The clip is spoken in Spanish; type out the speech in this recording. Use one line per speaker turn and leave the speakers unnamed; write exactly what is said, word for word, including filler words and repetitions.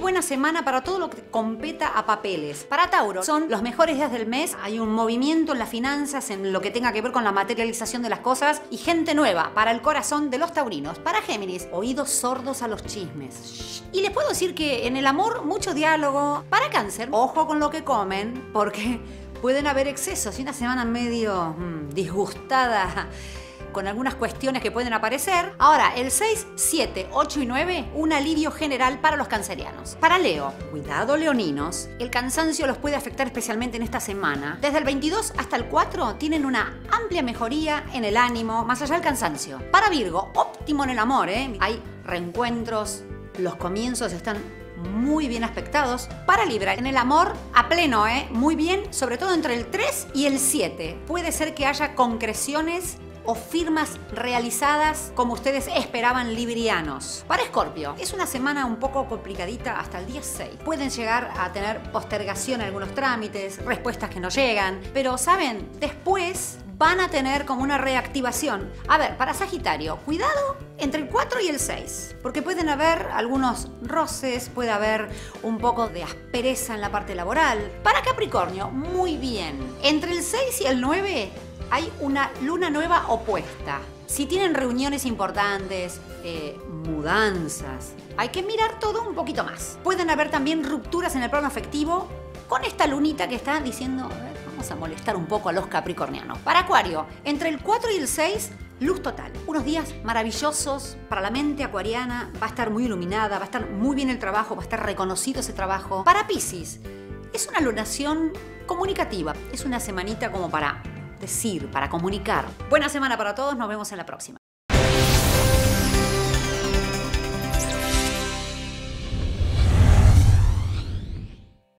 buena semana para todo lo que competa a papeles. Para Tauro, son los mejores días del mes. Hay un movimiento en las finanzas, en lo que tenga que ver con la materialización de las cosas y gente nueva para el corazón de los taurinos. Para Géminis, oídos sordos a los chismes. Y les puedo decir que en el amor, mucho diálogo. Para Cáncer, ojo con lo que comen, porque pueden haber excesos y una semana medio mmm, disgustada con algunas cuestiones que pueden aparecer. Ahora, el seis, siete, ocho y nueve, un alivio general para los cancerianos. Para Leo, cuidado leoninos, el cansancio los puede afectar especialmente en esta semana. Desde el veintidós hasta el cuatro tienen una amplia mejoría en el ánimo, más allá del cansancio. Para Virgo, óptimo en el amor, ¿eh? Hay reencuentros, los comienzos están muy bien aspectados. Para Libra, en el amor a pleno, ¿eh? Muy bien, sobre todo entre el tres y el siete. Puede ser que haya concreciones o firmas realizadas como ustedes esperaban, librianos. Para Escorpio, es una semana un poco complicadita hasta el día seis. Pueden llegar a tener postergación en algunos trámites, respuestas que no llegan, pero ¿saben? Después van a tener como una reactivación. A ver, para Sagitario, cuidado entre el cuatro y el seis, porque pueden haber algunos roces, puede haber un poco de aspereza en la parte laboral. Para Capricornio, muy bien. Entre el seis y el nueve hay una luna nueva opuesta. Si tienen reuniones importantes, eh, mudanzas, hay que mirar todo un poquito más. Pueden haber también rupturas en el plano afectivo con esta lunita que está diciendo, a ver, vamos a molestar un poco a los capricornianos. Para Acuario, entre el cuatro y el seis, luz total. Unos días maravillosos para la mente acuariana. Va a estar muy iluminada, va a estar muy bien el trabajo, va a estar reconocido ese trabajo. Para Piscis, es una lunación comunicativa. Es una semanita como para decir, para comunicar. Buena semana para todos, nos vemos en la próxima.